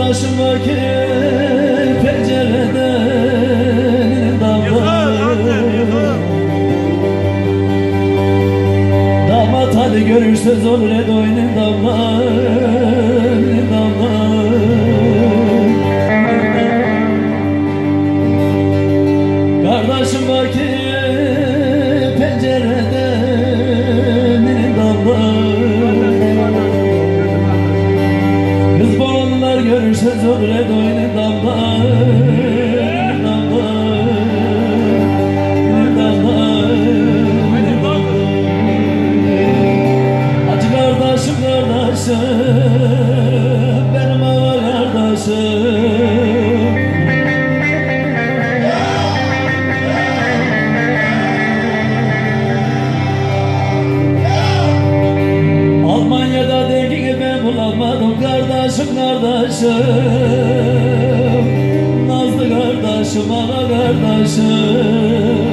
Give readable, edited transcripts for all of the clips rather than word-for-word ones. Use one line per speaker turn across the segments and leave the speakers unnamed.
Kardeşim vakit pencereden damlar. Damat hadi görüşsüz olur edoynin damlar, damlar. Kardeşim vakit pencereden damlar. Kız boğanlar görüşsüz olur edoynin damlar, damlar, damlar. Acı kardeşim, kardeşim, benim ağa kardeşim. Almanya'da dengini ben bulamadım kardeşim, kardeşim. Nazlı kardeşim, ağa kardeşim.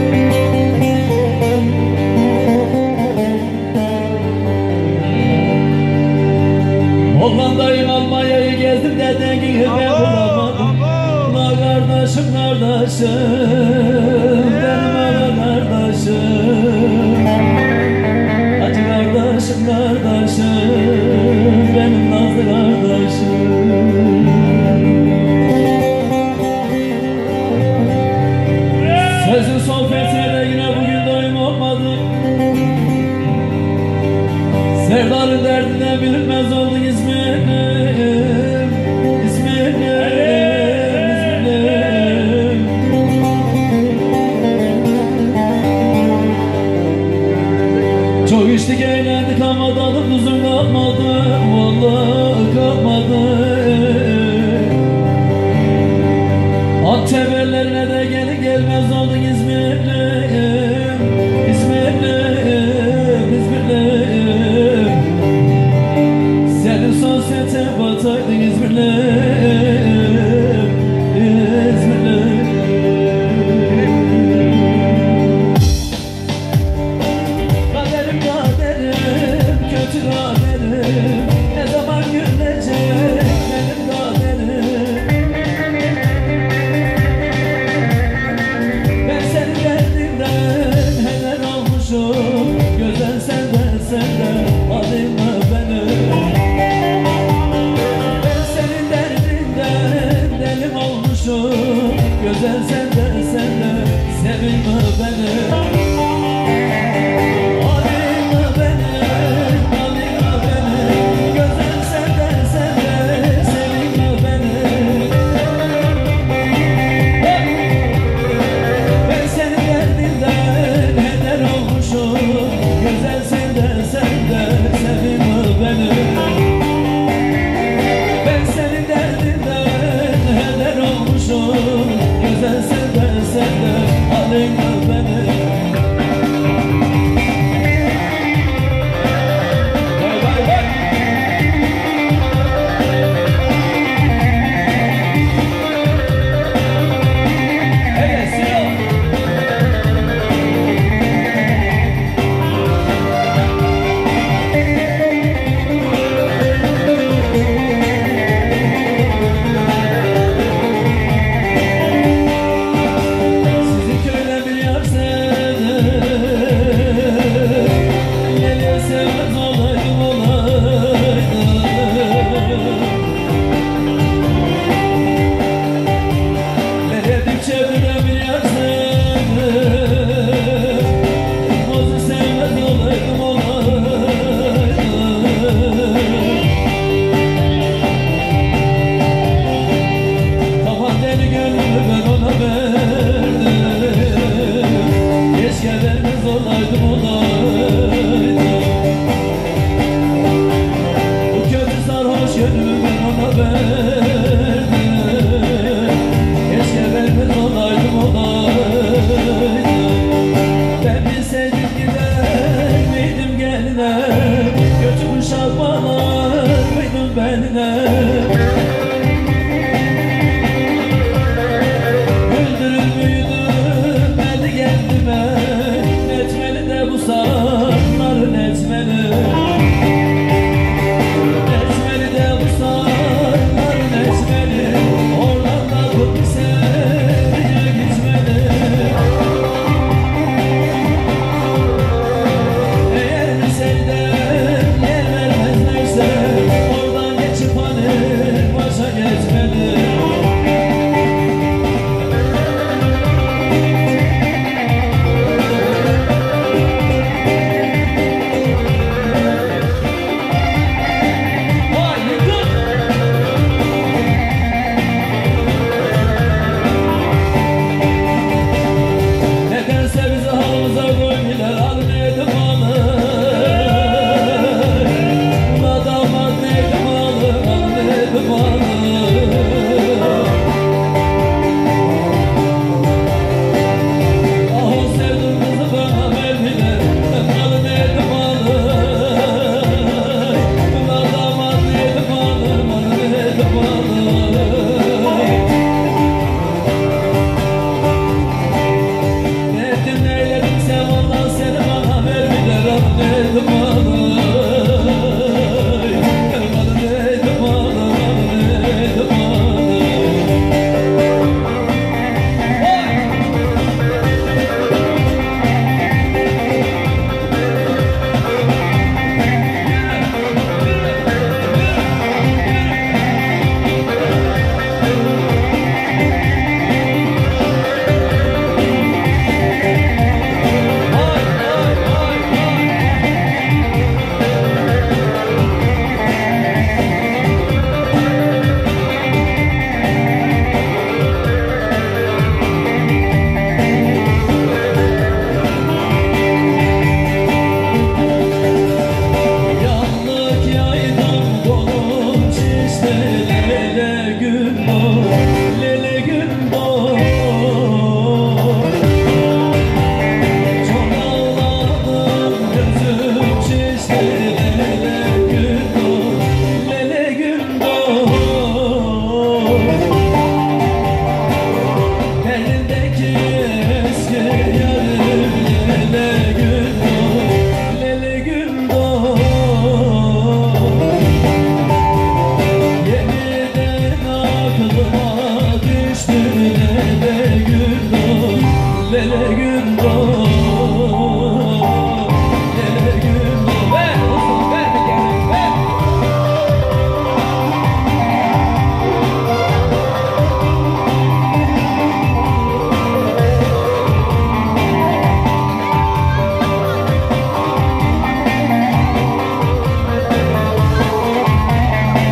Hollanda'yı, Almanya'yı gezdim de dengini ben bulamadım. La kardeşim, kardeşim, benim ağa kardeşim. Acı kardeşim, kardeşim, benim nazlı kardeşim. Sözün son fesine yine bugün doyum olmadı. Sevdanın derdinden bilinmez oldu ismim, ismim, ismim. Çok içtik eğlendik ama tadım tuzum kalmadı, vallahi kalmadı. Antep ellerine de gelin gelmez oldu İzmir'im, İzmir'im, İzmir'im. Senin sosyete bataydın İzmir'im, İzmir'im. Kaderim, kaderim, kötü kaderim, ne zaman gülecek benim kaderim. Ben senin derdinden heder olmuşum, güzel senden, senden alayım mı beni? Ben senin derdinden delim olmuşum, güzel senden, senden sevin mi beni? Güzel senden, senden sevin mi beni? Ben senin derdinden heder olmuşum, güzel senden, senden alayım mı beni? Vay vay vay! Evet, Silo!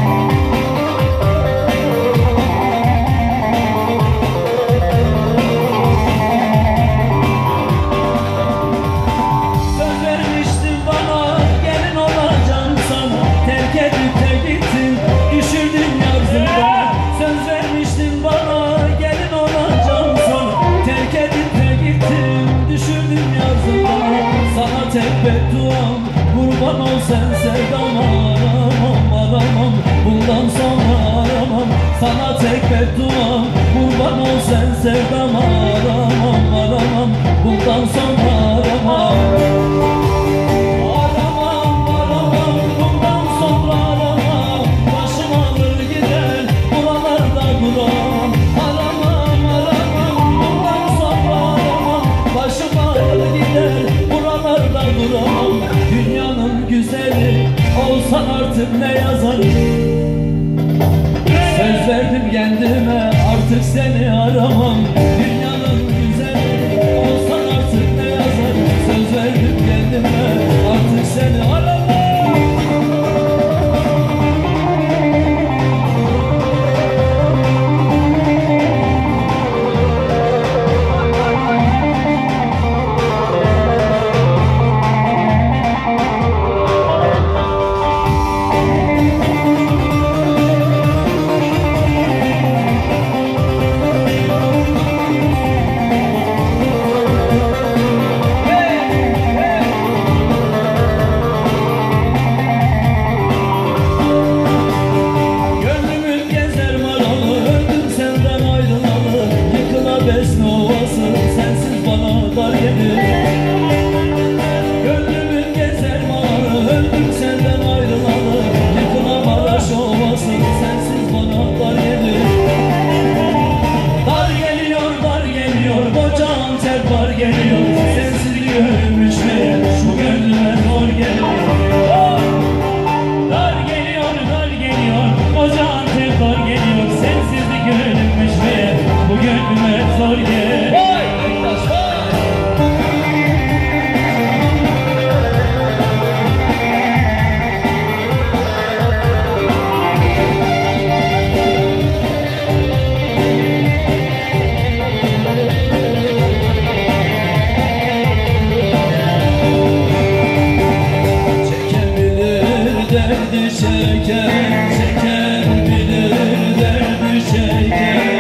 tek bedduam kurban ol sen sevdama, aramam aramam bundan sonra aramam. Sana tek bedduam kurban ol sen sevdama, aramam aramam bundan sonra aramam. Aramam aramam bundan sonra aramam, başım alır gider buralarda duramam. Aramam aramam bundan sonra aramam, başım alır gider buralarda duramam. Dünyanın güzeli olsan artık ne yazarım? Söz verdim kendime artık seni aramam. Dünyanın güzeli olsan artık ne yazarım? Söz verdim kendime artık seni aramam. Besne ovası sensiz bana dar gelir. Gönlümün gezer mağarı öldüm senden ayrılalı. Yıkıla Maraş ovası sensiz bana dar gelir. Dar geliyor dar geliyor koca Antep var geliyor. Sensizliği ölmüş meğer şu gönlüme zor geliyor. Dar geliyor koca Antep var geliyor. Sensizlik ölmüş meğer bu gönlüme zor geliyor. Çeken bilir derdi çeken, çeken bilir derdi çeken.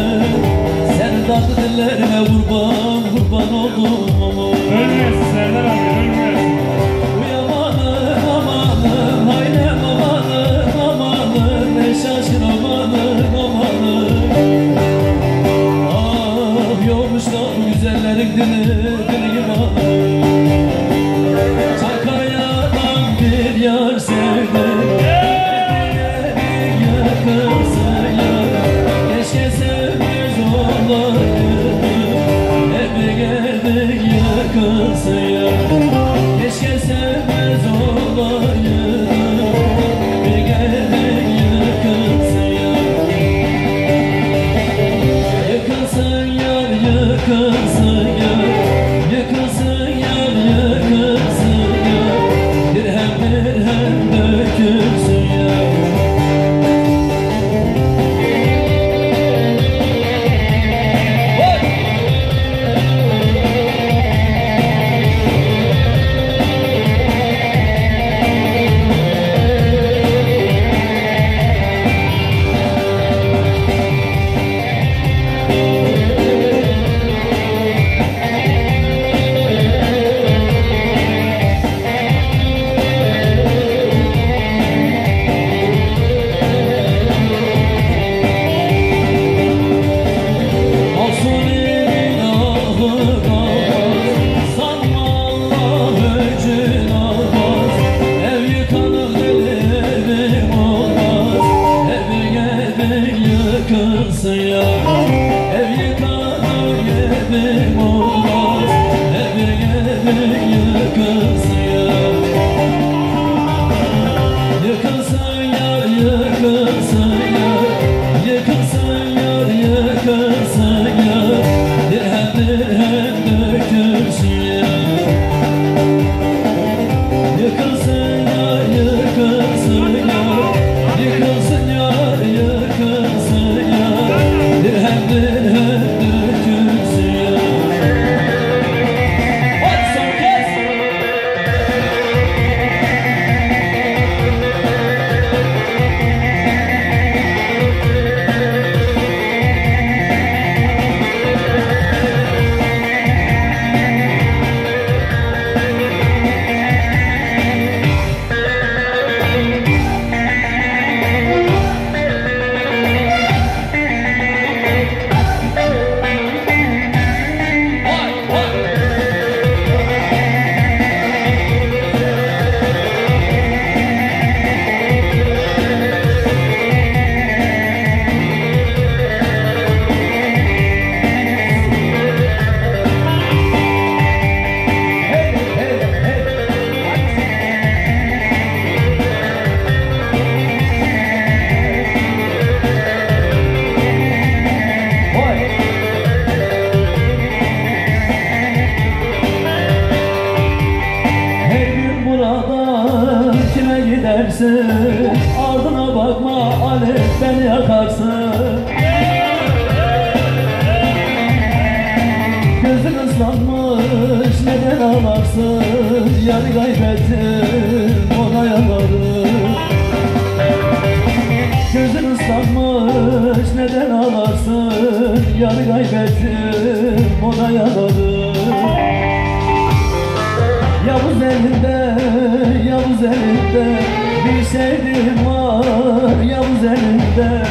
Senin tatlı dillerine kurban, kurban oldum.
Ölmesin Serdar abi, ölmesin.
Uyamanın amanın, haydi amanın, amanın, ne şaşkın amanın, amanın. Ah yolmuşlar güzellerin dili gibi alın. Çankaya'dan bir yar sevdim, yakınsın yar. Keşke sevmez olaydım, hep geldik yakınsın yar. Keşke sevmez olaydım, bir geldik yakınsın yar. Yakınsın yar, yakınsın yar, yakınsın yar, yakınsın yar. Dirhem dirhem dökülsün yar. Yakınsın ya, ev yıkanır yedim olmaz, ev yedim yakınsın ya. Yakınsın yar, yakınsın yar, yakınsın yar, yakınsın yar. Dirhem dirhem dökülsün ya. Yakınsın yar, yakınsın yar, yakınsın yar, yakınsın yar. Dirhem dirhem dökülsün ya. Hadi son kez. Kime gidersin, ardına bakma Ali, beni yakarsın. Gözün ıslanmış, neden ağlarsın? Yarı kaybettim, ona yanarım. Gözün ıslanmış, neden ağlarsın? Yarı kaybettim, ona yanarım. Yavuz elinde, Yavuz elinde bir sevdiğim var, Yavuz elinde.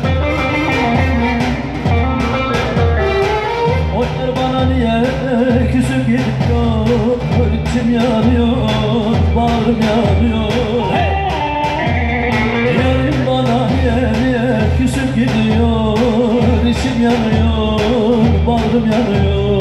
Oylar bana niye küsüp gidiyor, içim yanıyor, bağrım yanıyor. Yarim bana niye küsüp gidiyor, içim yanıyor, bağrım yanıyor.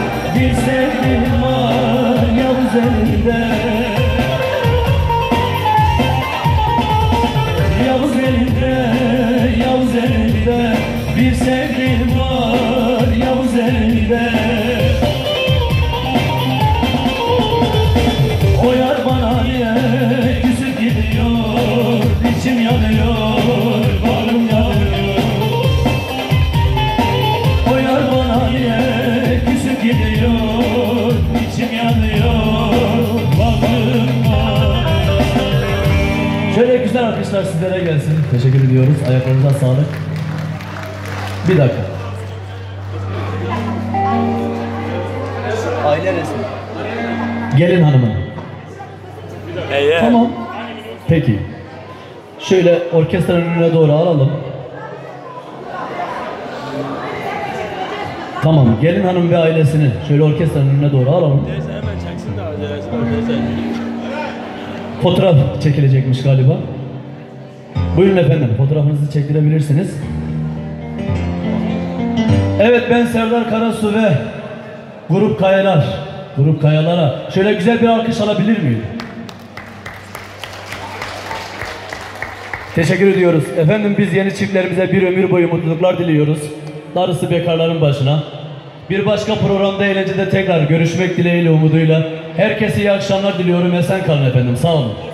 bir sevgilim var Yavuz elinde. Yavuz elinde, Yavuz elinde, bir sevgilim var Yavuz elinde. O yar bana niye küsüp gidiyor, içim yanıyor, bağrım yanıyor. O yar bana niye küsüp gidiyor, içim yanıyor, bağrım yanıyor. Şöyle güzel alkışlar sizlere gelsin. Teşekkür ediyoruz. Ayaklarınıza sağlık. Bir dakika.
Aile resmi.
Gelin hanımın. Tamam. Peki. Şöyle orkestranın önüne doğru alalım. Tamam. Gelin hanım ve ailesini şöyle orkestranın önüne doğru alalım. Fotoğraf çekilecekmiş galiba. Buyurun efendim, fotoğrafınızı çektirebilirsiniz. Evet, ben Serdar Karasu ve Grup Kayalar. Grup Kayalar'a şöyle güzel bir alkış alabilir miyim? Teşekkür ediyoruz. Efendim, biz yeni çiftlerimize bir ömür boyu mutluluklar diliyoruz. Darısı bekarların başına. Bir başka programda, eğlencede tekrar görüşmek dileğiyle, umuduyla. Herkese iyi akşamlar diliyorum. Esen kalın efendim. Sağ olun.